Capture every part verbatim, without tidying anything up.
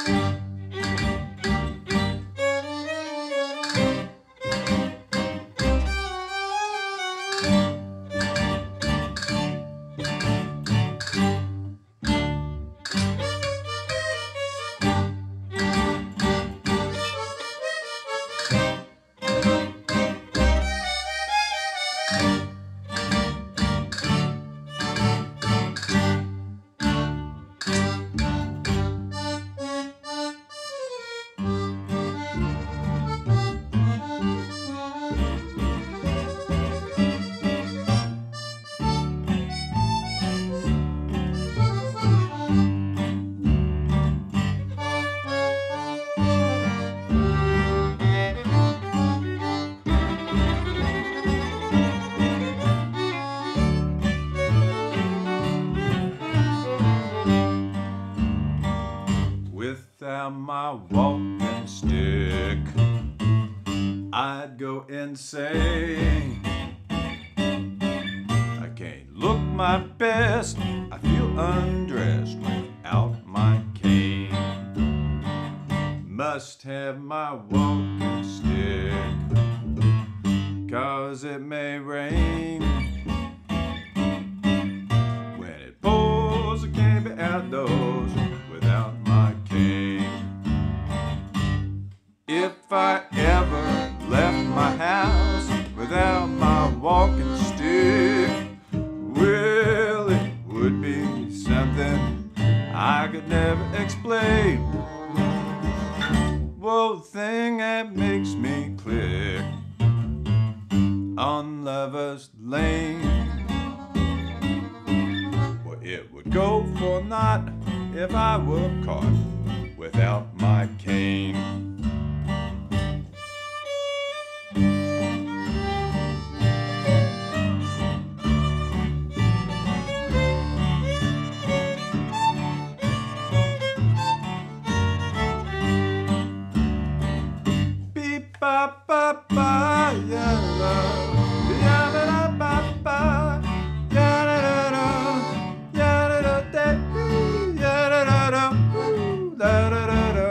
Without my walking stick, I'd go insane. I can't look my best, I feel undressed without my cane. Must have my walking stick, 'cause it may rain. When it pours, I can't be outdoors without my cane. If I ever left my house without my walking stick, well, it would be something I could never explain. Well, thing that makes me click on Lover's Lane. Well, it would go for naught if I were caught without my cane. Beep ba ba ba ya la ya da da ba ba ya da da da ya da da da ya da da da da da da da.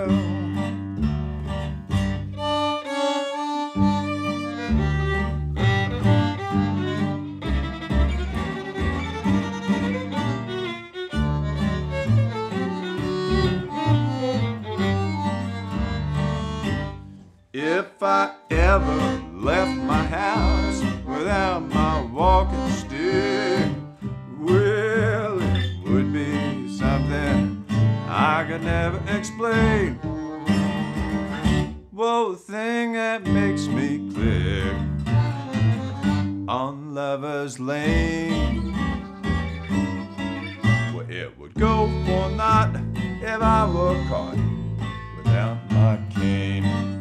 If I ever left my house without my walking stick, well, it would be something I could never explain. Well, the thing that makes me click on Lover's Lane, well, it would go for naught if I were caught without my cane.